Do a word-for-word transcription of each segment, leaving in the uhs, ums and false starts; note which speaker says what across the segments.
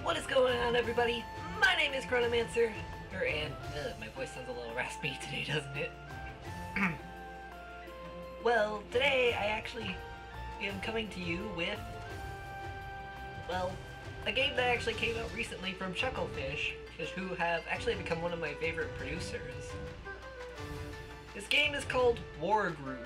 Speaker 1: What is going on, everybody? My name is Chronomancer, er, and uh, my voice sounds a little raspy today, doesn't it? Well, today I actually am coming to you with, well, a game that actually came out recently from Chucklefish, who have actually become one of my favorite producers. This game is called Wargroove,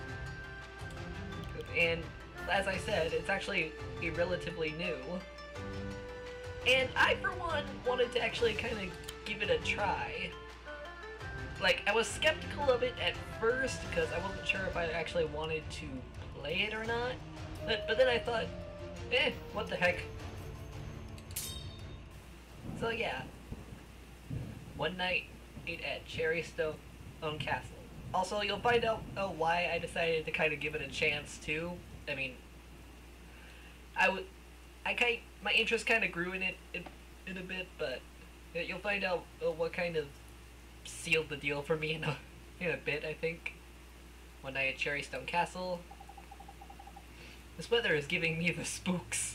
Speaker 1: and as I said, it's actually relatively new. And I, for one, wanted to actually kind of give it a try. Like, I was skeptical of it at first, because I wasn't sure if I actually wanted to play it or not. But, but then I thought, eh, what the heck. So yeah. One night at Cherrystone Castle. Also, you'll find out oh, why I decided to kind of give it a chance, too. I mean, I would... I kind, my interest kind of grew in it in, in a bit, but you'll find out uh, what kind of sealed the deal for me in a, in a bit, I think. One night at Cherrystone Castle. This weather is giving me the spooks.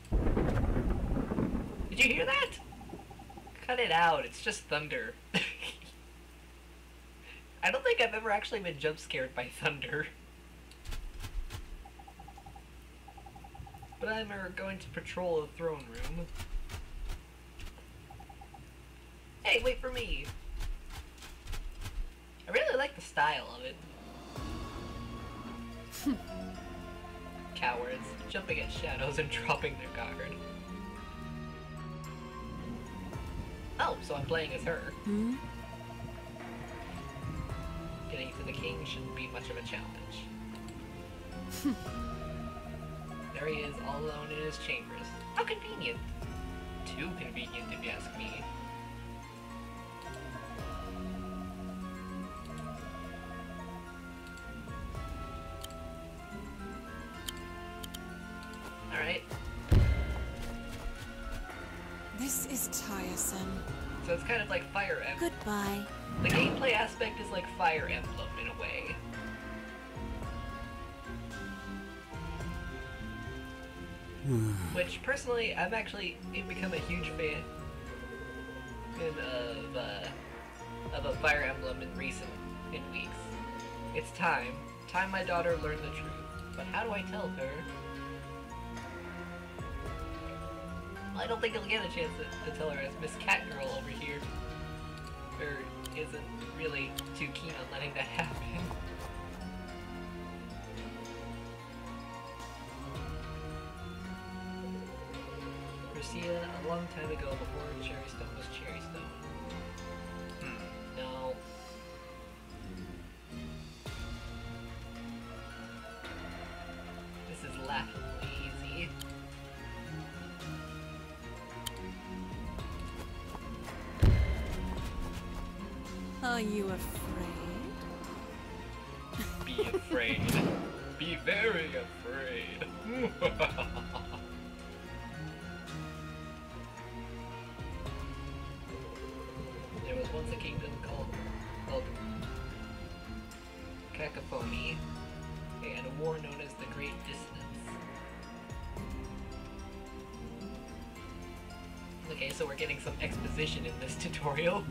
Speaker 1: Did you hear that? Cut it out, it's just thunder. I don't think I've ever actually been jump scared by thunder. But I'm going to patrol the throne room. Hey, wait for me! I really like the style of it. Cowards, jumping at shadows and dropping their guard. Oh, so I'm playing as her.
Speaker 2: Hmm?
Speaker 1: Getting to the king shouldn't be much of a challenge. There he is, all alone in his chambers. How convenient! Too convenient, if you ask me. Alright.
Speaker 2: This is tiresome.
Speaker 1: So it's kind of like Fire Emblem.
Speaker 2: Goodbye.
Speaker 1: The gameplay aspect is like Fire Emblem, in a way. Which, personally, I've actually become a huge fan of, uh, of a Fire Emblem in recent in weeks. It's time. Time my daughter learned the truth. But how do I tell her? Well, I don't think I'll get a chance to, to tell her, as Miss Catgirl over here er, isn't really too keen on letting that happen. A long time ago, before Cherrystone was Cherrystone. Hmm. No. This is laughably easy.
Speaker 2: Are you afraid?
Speaker 1: Be afraid. Be very afraid. There was once a kingdom called, called Cacophony, and a war known as the Great Dissonance. Okay, so we're getting some exposition in this tutorial.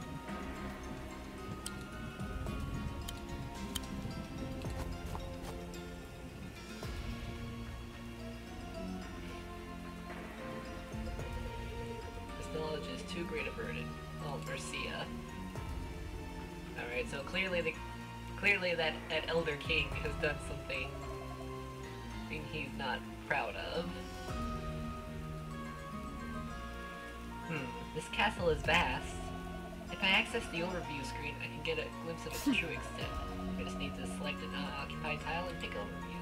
Speaker 1: This knowledge is too great a burden. Oh, Mercia. Alright, so clearly the clearly that, that Elder King has done something he's not proud of. Hmm, this castle is vast. If I access the overview screen, I can get a glimpse of its true extent. I just need to select an unoccupied tile and pick overview.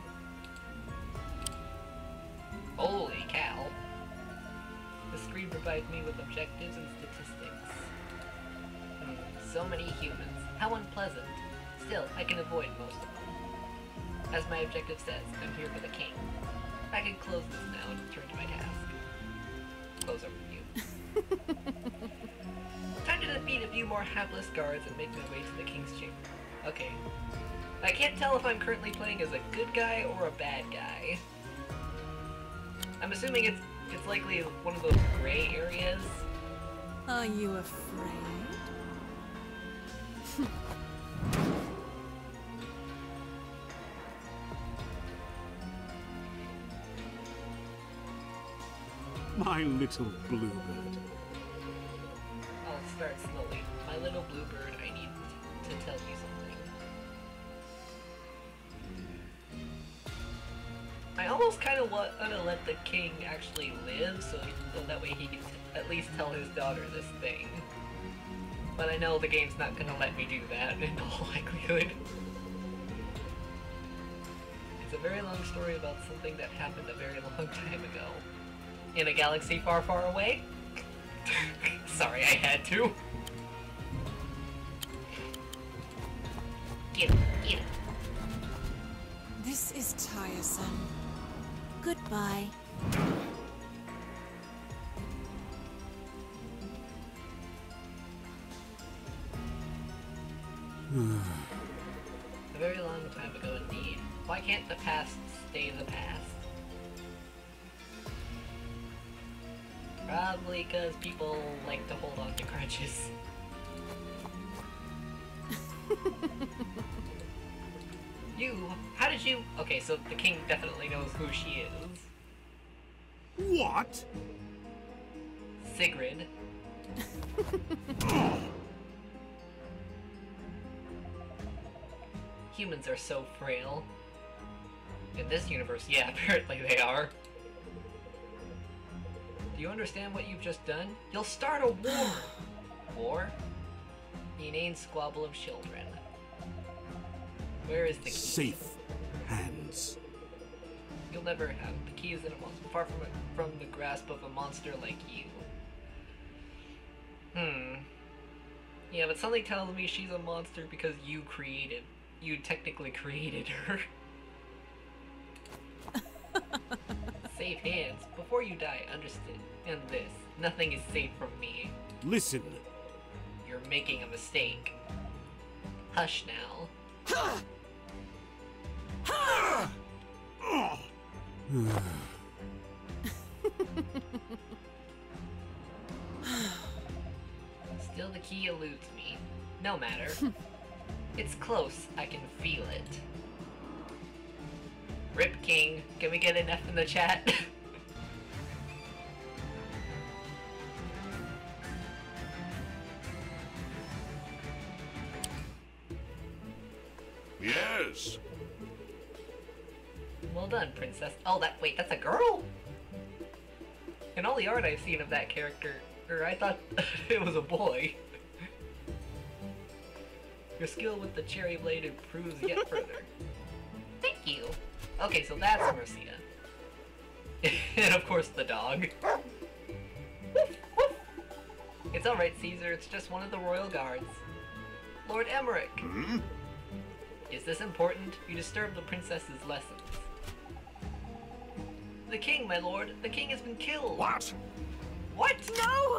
Speaker 1: Holy cow! The screen provides me with objectives and statistics. Hmm, so many humans. How unpleasant. Still, I can avoid most of them. As my objective says, I'm here for the king. I can close this now and return to my task. Close overview. Time to defeat a few more hapless guards and make my way to the king's chamber. Okay. I can't tell if I'm currently playing as a good guy or a bad guy. I'm assuming it's It's likely one of those gray areas.
Speaker 2: Are you afraid?
Speaker 3: My little bluebird.
Speaker 1: I'll start slowly. My little bluebird, I need to tell you something. I almost kind of want to let the king actually live, so, so that way he can t at least tell his daughter this thing. But I know the game's not going to let me do that in all likelihood. It's a very long story about something that happened a very long time ago. In a galaxy far, far away? Sorry, I had to. Get it, get it.
Speaker 2: This is tiresome. Goodbye.
Speaker 1: A very long time ago indeed. Why can't the past stay the past? Probably because people like to hold on to grudges. You, how did you... Okay, so the king definitely knows who she is.
Speaker 3: What?
Speaker 1: Sigrid. Humans are so frail. In this universe, yeah, apparently they are. Do you understand what you've just done? You'll start a war! War? The inane squabble of children. Where is the key?
Speaker 3: Safe hands.
Speaker 1: You'll never have. The key is in a monster, far from, a, from the grasp of a monster like you. Hmm. Yeah, but something tells me she's a monster because you created... You technically created her. Safe hands. Before you die, understand this. Nothing is safe from me.
Speaker 3: Listen.
Speaker 1: You're making a mistake. Hush now. Still the key eludes me. No matter. It's close. I can feel it. Rip King. Can we get an F in the chat?
Speaker 4: Yes.
Speaker 1: Well done, princess. Oh, that- wait, that's a girl? In all the art I've seen of that character, or I thought it was a boy. Your skill with the cherry blade improves yet further. Thank you. Okay, so that's Mercia. And of course the dog. Woof, woof. It's alright, Caesar, it's just one of the royal guards. Lord Emmerich!
Speaker 4: Hmm?
Speaker 1: Is this important? You disturbed the princess's lessons. The king, my lord! The king has been killed!
Speaker 4: What?
Speaker 1: What? No!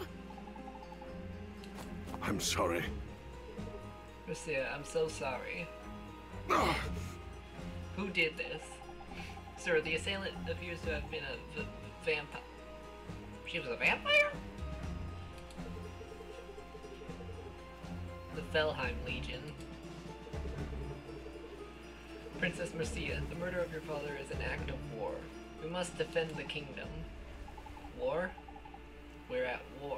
Speaker 4: I'm sorry.
Speaker 1: Mercia, I'm so sorry.
Speaker 4: Ugh.
Speaker 1: Who did this? Sir, the assailant appears to have been a v vampire. She was a vampire? The Felheim Legion. Princess Mercia, the murder of your father is an act of war. We must defend the kingdom. War? We're at war.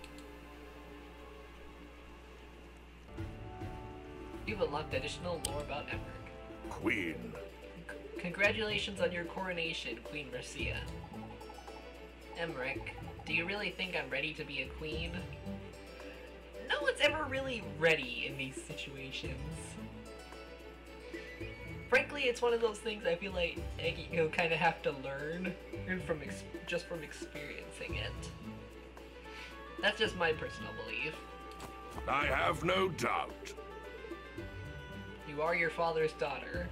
Speaker 1: You've unlocked additional lore about Emmerich.
Speaker 4: Queen.
Speaker 1: C congratulations on your coronation, Queen Mercia. Emmerich, do you really think I'm ready to be a queen? No one's ever really ready in these situations. Frankly, it's one of those things I feel like you kind of have to learn from ex just from experiencing it. That's just my personal belief.
Speaker 4: I have no doubt.
Speaker 1: You are your father's daughter.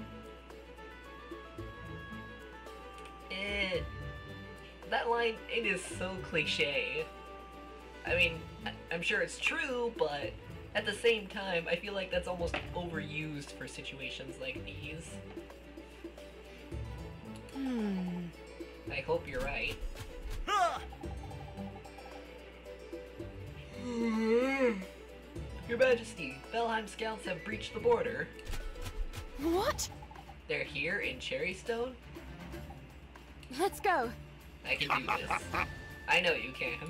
Speaker 1: Eh, that line, it is so cliche. I mean, I I'm sure it's true, but at the same time, I feel like that's almost overused for situations like these.
Speaker 2: Hmm.
Speaker 1: I hope you're right. Your Majesty, Valheim scouts have breached the border.
Speaker 2: What?
Speaker 1: They're here in Cherrystone?
Speaker 2: Let's go.
Speaker 1: I can do this. I know you can.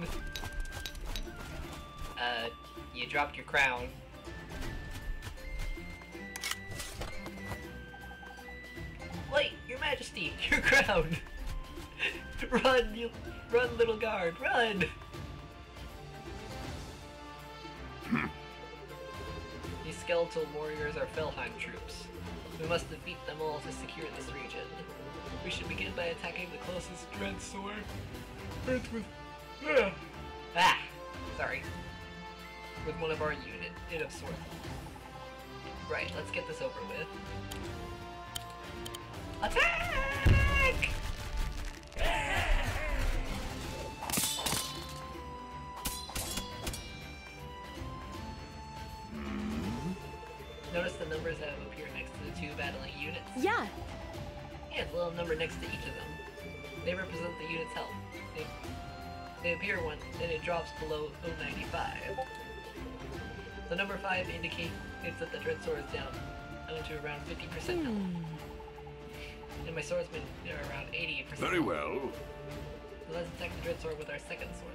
Speaker 1: Uh, you dropped your crown. Wait, Your Majesty, your crown! Run, you, run, little guard, run! These skeletal warriors are Felheim troops. We must defeat them all to secure this region. We should begin by attacking the closest dread sword. Earth with... Ah! ah! Sorry. With one of our unit, unit of sword. Right, let's get this over with. Attack! Notice the numbers that appear next to the two battling units?
Speaker 2: Yeah.
Speaker 1: Yeah, the little number next to each of them. They represent the unit's health. They, they appear when and it drops below oh ninety-five. The number five indicates that the dread sword is down, down to around fifty percent health.
Speaker 2: Hmm.
Speaker 1: And my swordsmen are around eighty percent.
Speaker 4: Very well.
Speaker 1: So let's attack the dread sword with our second swordsman.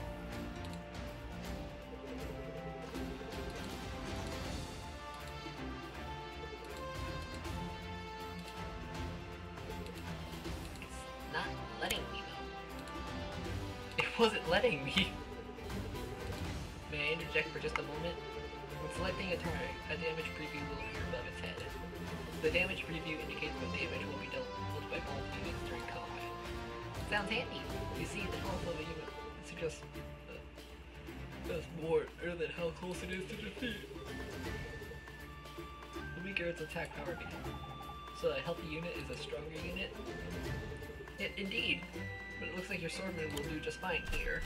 Speaker 1: It's not letting me though. It wasn't letting me. May I interject for just a moment? When selecting a target, a damage preview will appear above its head. The damage preview indicates what damage will be dealt by both units during combat. Sounds handy. You see the health of a unit suggests uh, does more other than how close it is to defeat. The weaker its attack power becomes. So a healthy unit is a stronger unit? I indeed. But it looks like your swordman will do just fine here.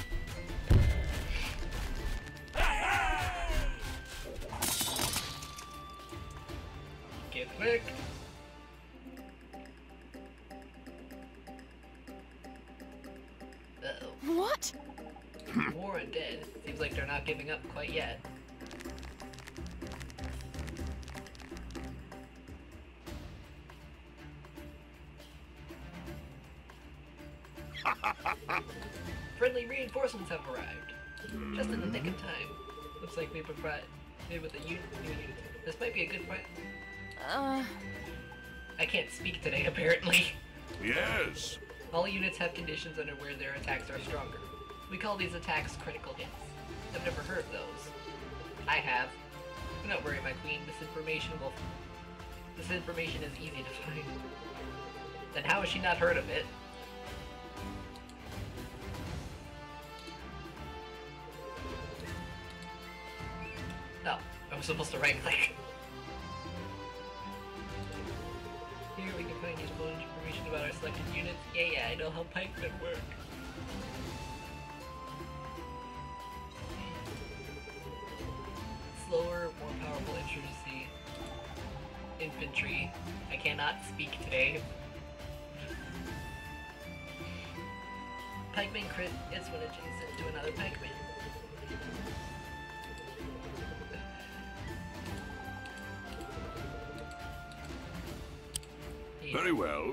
Speaker 1: Get quick! Uh-oh.
Speaker 2: What?
Speaker 1: War and dead. Seems like they're not giving up quite yet. Friendly reinforcements have arrived. Just in the nick of time. Looks like we provided with a new unit. This might be a good fight.
Speaker 2: Uh...
Speaker 1: I can't speak today, apparently.
Speaker 4: Yes.
Speaker 1: All units have conditions under where their attacks are stronger. We call these attacks critical hits. I've never heard of those. I have. But don't worry, my queen. This information will... This information is easy to find. Then how has she not heard of it? No, I was supposed to right-click. Here we can find useful information about our selected units. Yeah, yeah, I know how pikemen work. Slower, more powerful infantry. Infantry. I cannot speak today. Pikeman crit is when adjacent to another pikeman.
Speaker 4: Very well.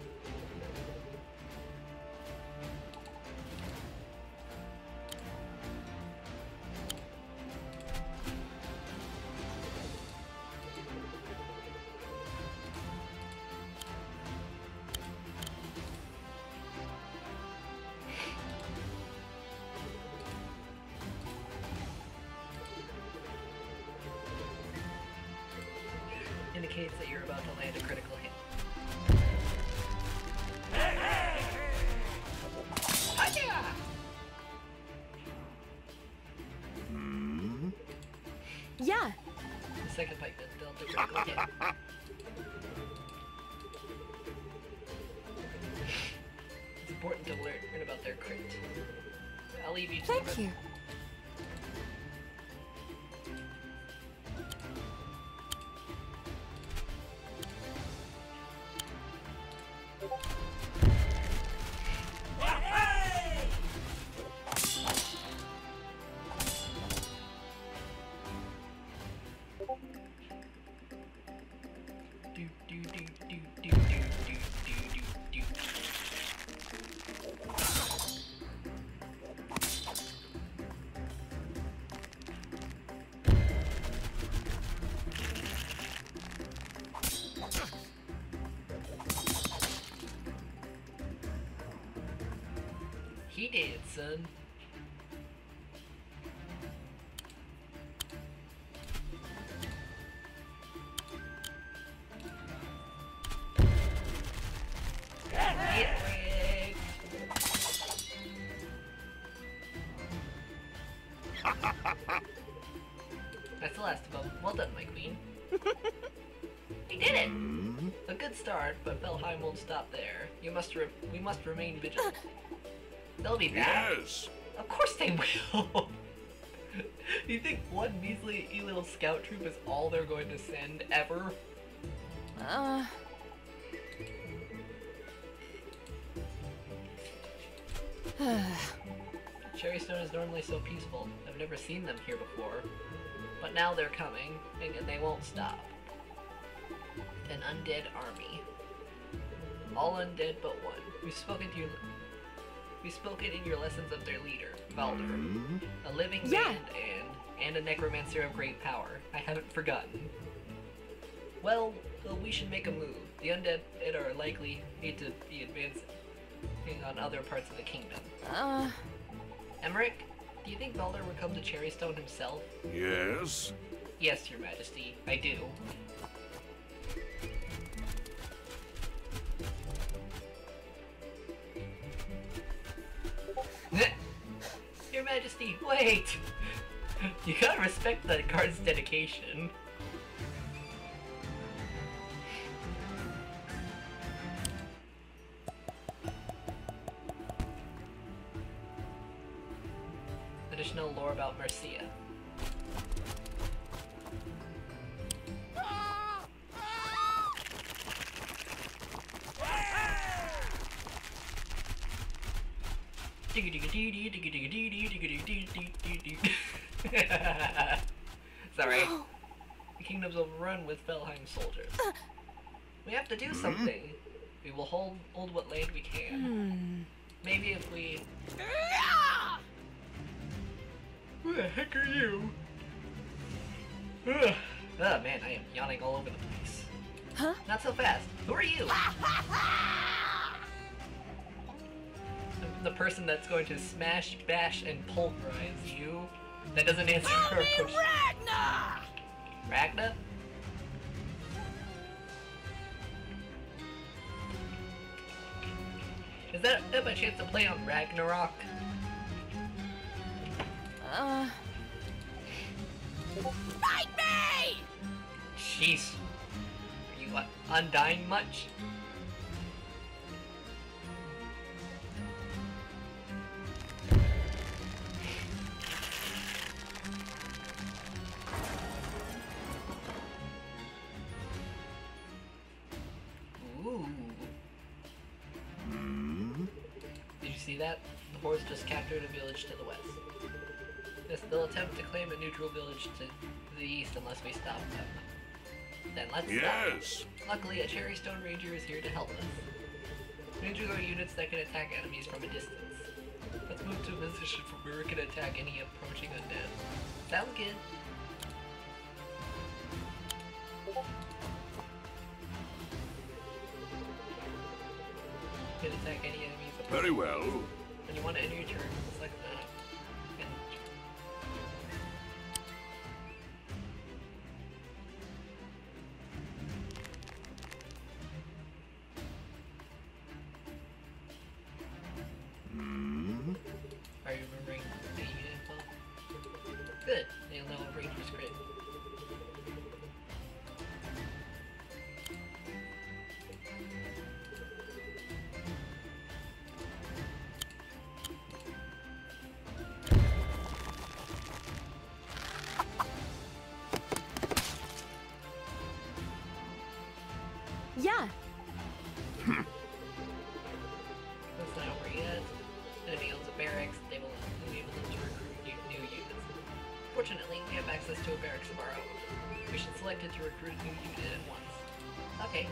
Speaker 1: Indicates that you're about to land a critical hit. Hiya!
Speaker 4: Hmm?
Speaker 2: Yeah.
Speaker 1: The second pikeman dealt a critical hit. It's important to learn, learn about their crit. I'll leave you to
Speaker 2: Thank
Speaker 1: the
Speaker 2: you.
Speaker 1: He did, son. Get wrecked. That's the last of them. Well done, my queen. He did it! A good start, but Felheim won't stop there. You must re we must remain vigilant. They'll be back.
Speaker 4: Yes.
Speaker 1: Of course they will! You think one measly little scout troop is all they're going to send ever?
Speaker 2: Uh...
Speaker 1: Cherrystone is normally so peaceful. I've never seen them here before. But now they're coming, and they won't stop. An undead army. All undead but one. We've spoken to you. We've spoken in your lessons of their leader, Baldur. A living
Speaker 2: Yeah.
Speaker 1: band and and a necromancer of great power. I haven't forgotten. Well, well, we should make a move. The undead are likely need to be advancing on other parts of the kingdom.
Speaker 2: Uh...
Speaker 1: Emmerich, do you think Baldur would come to Cherrystone himself?
Speaker 4: Yes.
Speaker 1: Yes, Your Majesty, I do. Your Majesty, wait! You gotta respect the guard's dedication. Additional lore about Mercia. Sorry. The kingdom's overrun with Felheim soldiers. We have to do something. We will hold hold what land we can.
Speaker 2: Hmm.
Speaker 1: Maybe if we... Who the heck are you? Ugh. Oh man, I am yawning all over the place.
Speaker 2: Huh?
Speaker 1: Not so fast. Who are you? the, the person that's going to smash, bash, and pulverize you. That doesn't answer her question.
Speaker 2: Ragnar!
Speaker 1: Ragnar? Is that, that my chance to play on Ragnarok?
Speaker 2: Uh... Fight me!
Speaker 1: Jeez. Are you uh, undying much? Ooh. Did you see that? The hordes just captured a village to the west. Yes, they'll attempt to claim a neutral village to the east unless we stop them. Then let's
Speaker 4: Yes.
Speaker 1: stop. Luckily, a Cherrystone Ranger is here to help us. Rangers are units that can attack enemies from a distance. Let's move to a position from where we can attack any approaching undead. Sounds good. Can attack any enemies approaching.
Speaker 4: Very well.
Speaker 1: When you want to enter your turn, select that. And
Speaker 4: Hmm.
Speaker 1: are you remembering the unit info? Good. They'll know a ranger's crit.
Speaker 2: Yeah.
Speaker 1: That's not over yet. Enemy owns a barracks. They will enable them to recruit new, new units. Fortunately, we have access to a barracks of our own. We should select it to recruit a new unit at once. Okay.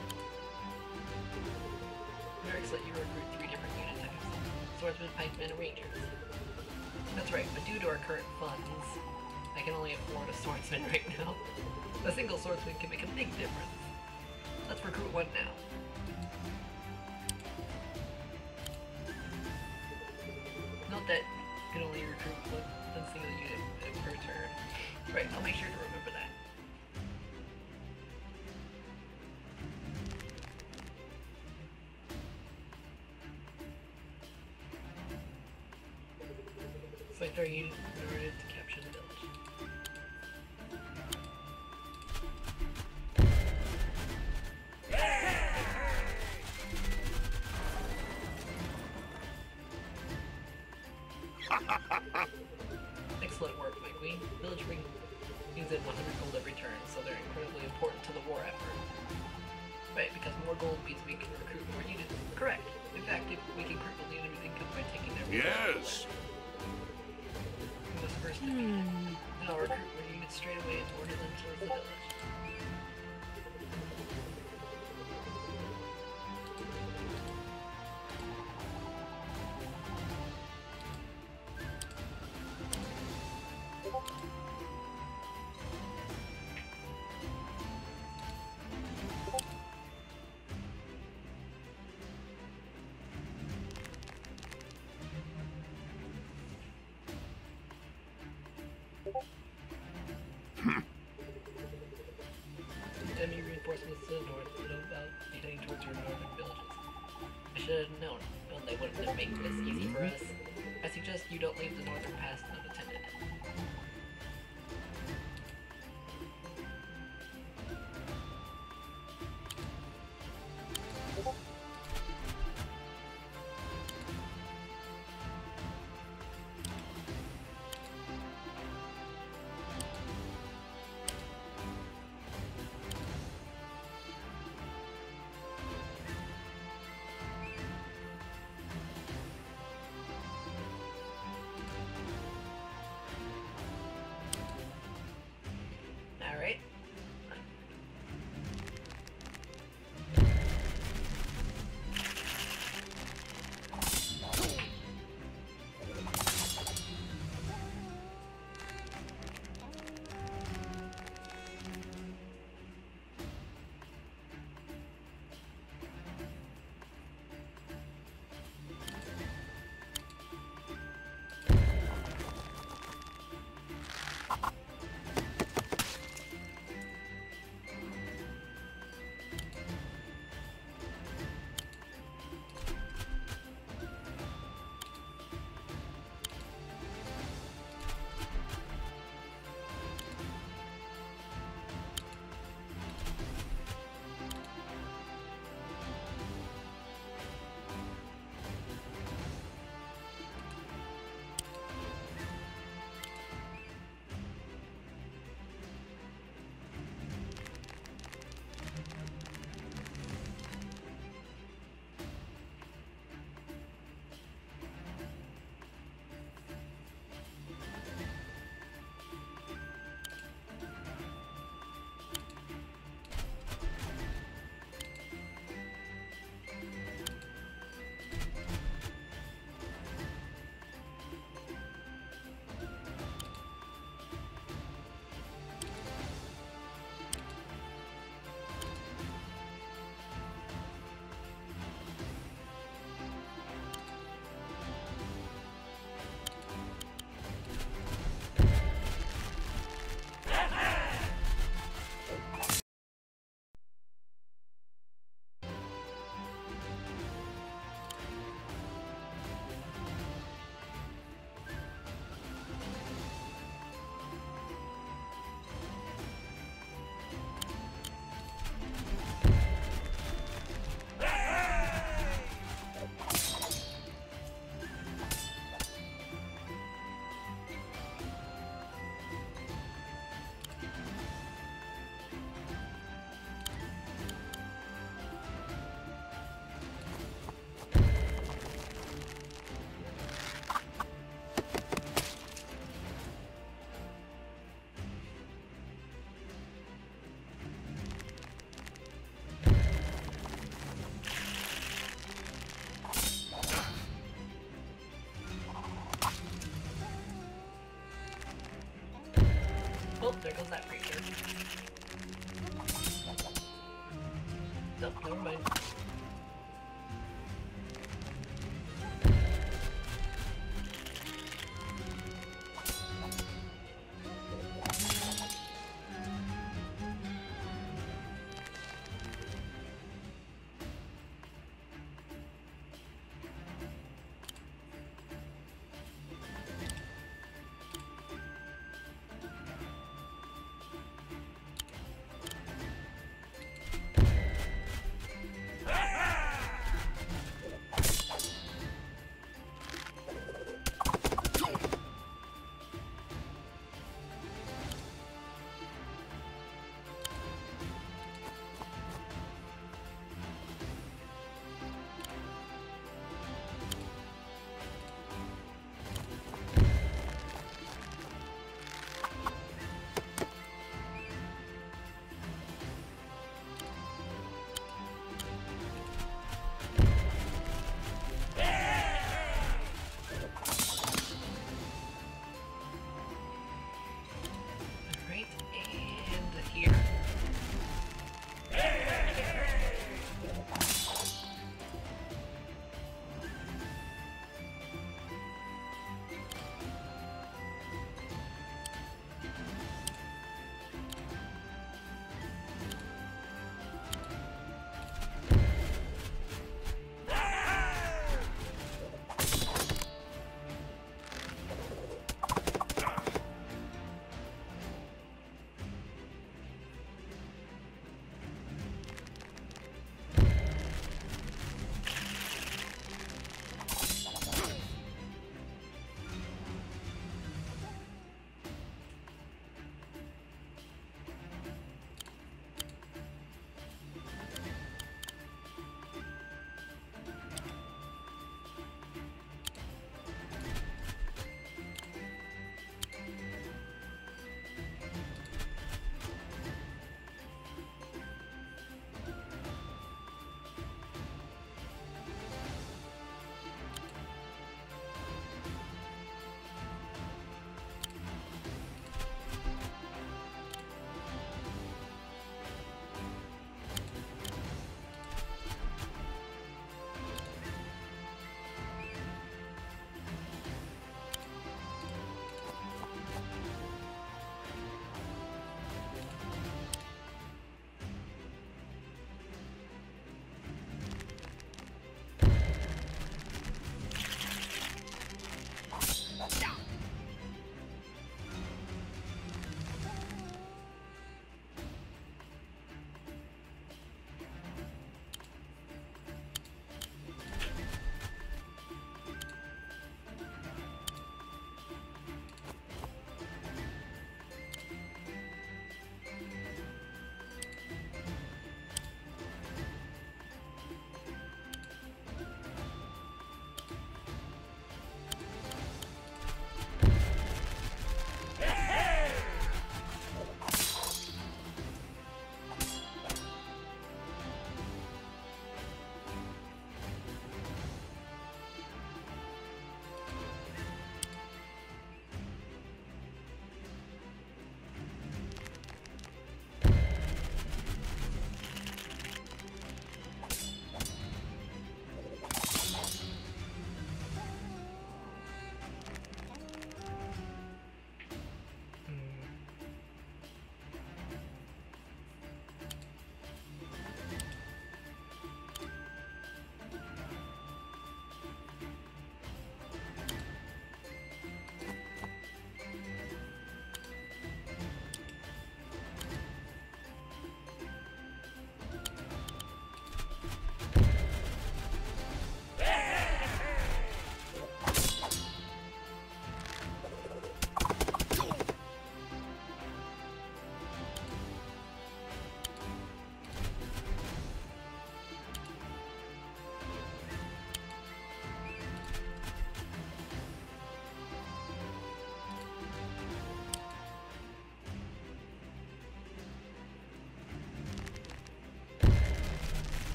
Speaker 1: Barracks let you recruit three different unit types. Swordsmen, pikemen, and rangers. That's right, but due to our current funds, I can only afford a swordsman right now. A single swordsman can make a big difference. Let's recruit one now. that you can only recruit one, one single unit per turn. Right, I'll make sure to remember that. Select our unit in order to capture the village. Excellent work, my queen. Village brings in one hundred gold every turn, so they're incredibly important to the war effort. Right, because more gold means we can recruit more units. Correct. In fact, if we can cripple the enemy's income by taking their
Speaker 4: Yes.
Speaker 1: we must first defeat it. Then I'll recruit more units straight away and order them towards the village. Enemy reinforcements to the north know about heading towards your northern villages. I should have known, but they wouldn't have made this easy for us. I suggest you don't leave the northern pass unattended. Alright. Oh, there goes that creature. Nope, never mind.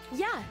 Speaker 2: Yeah.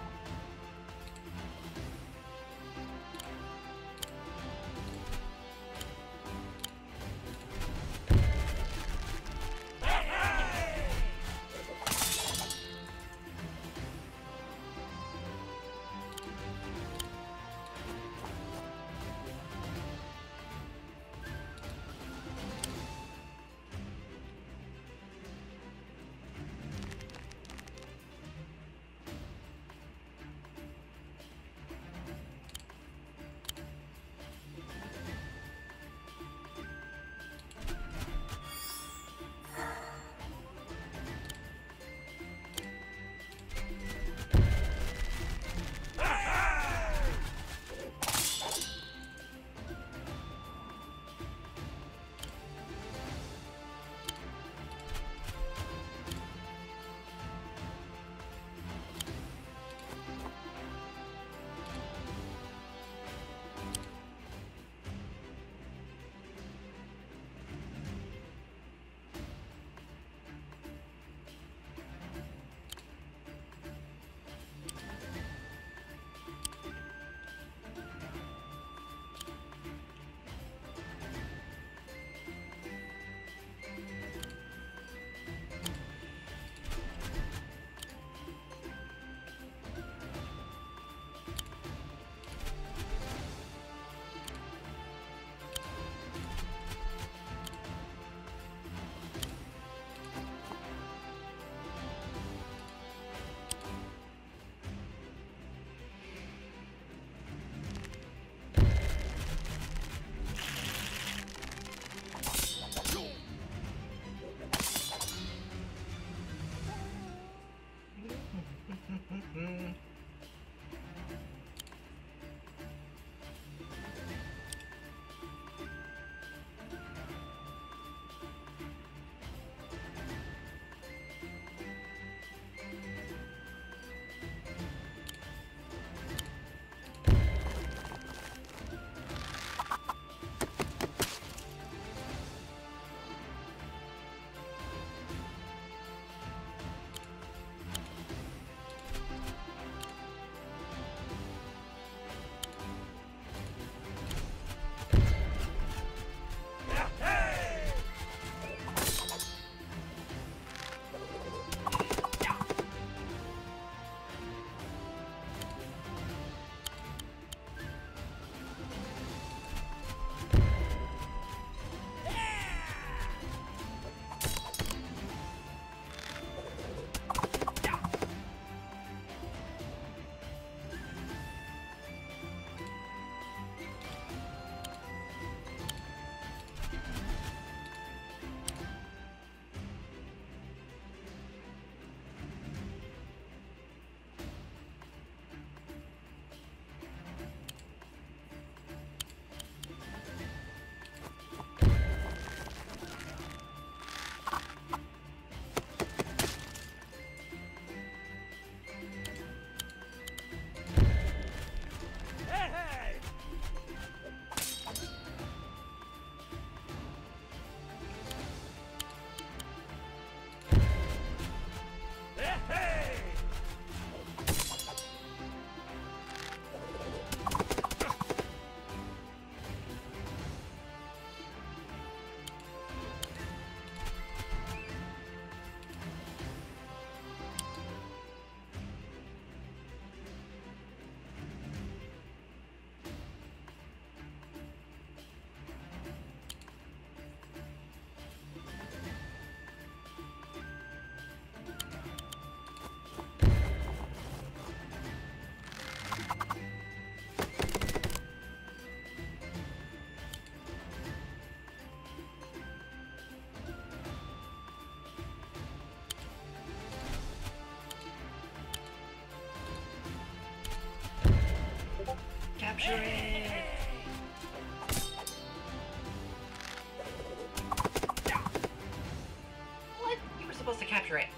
Speaker 1: Capture it! What? You were supposed to capture it.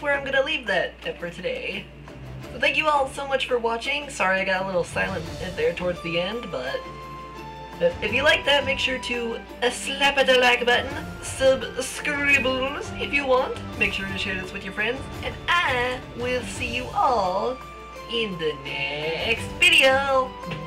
Speaker 1: where I'm gonna leave that for today. So thank you all so much for watching. Sorry I got a little silent there towards the end, but if you like that, make sure to uh, slap at the like button, subscribe if you want, make sure to share this with your friends, and I will see you all in the next video.